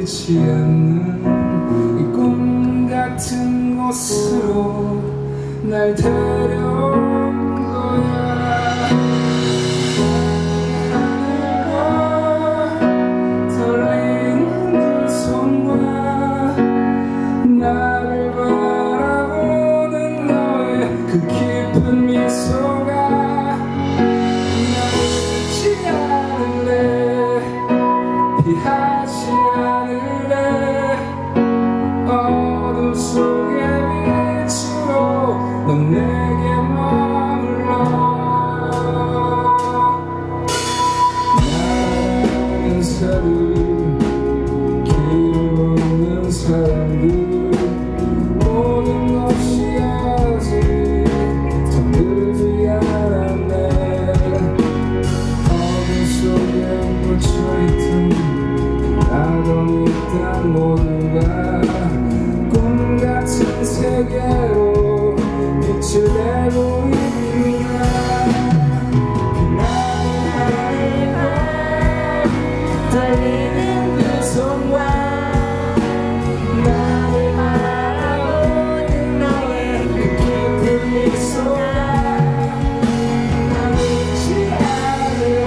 보이지 않는 이 꿈 같은 곳으로 날 데려온 거야. 떨리는 두 손과 나를 바라보는 너의 그 깊은 미소가 나를 잊지 않을래, 피하지 않을래. 어둠 속의 빛으로 넌 내게 머물러. 나라는 사람, 기억없는 사람들, 모든 것이 아직 잠들지 않았네. 어둠 속에 묻혀있던 나도 일단 모두가 꿈 같은 세계로 빛을 내고 있구나. 빛나는 하늘과 떨리는 두 손과 나를 바라보는 너의 그 깊은 미소가 날 잊지 않을래,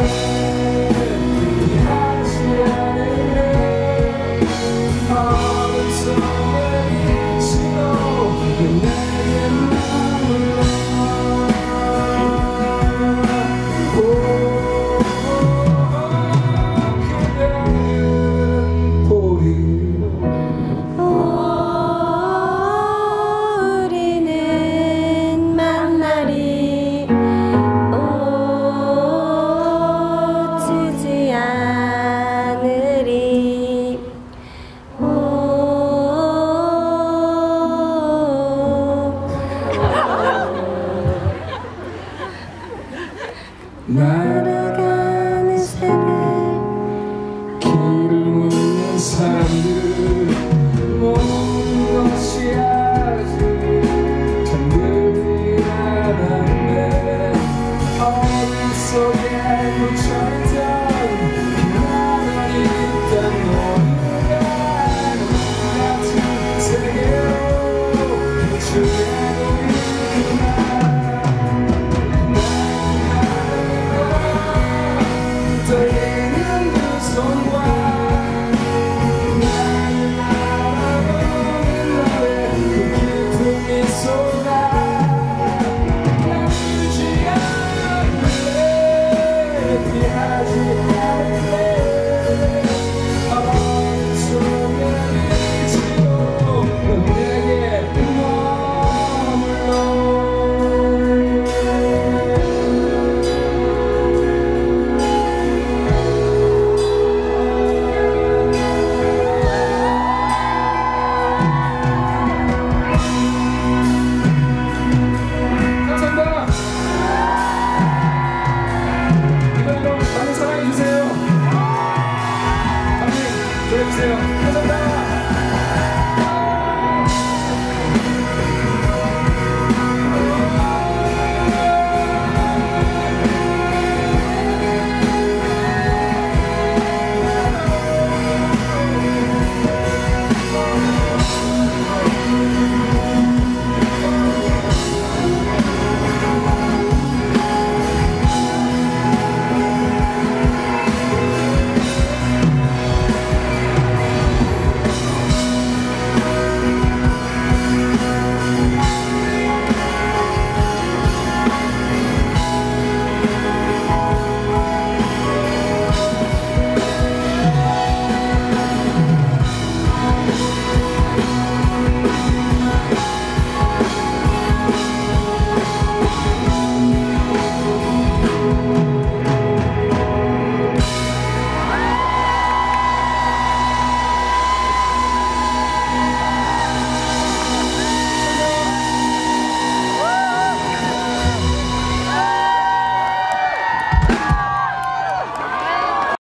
피하지 않을래. 어둠 속의 빛으로 내게 머물러. 그대는 보리. 우리는 만날이 오지 않으리. 나라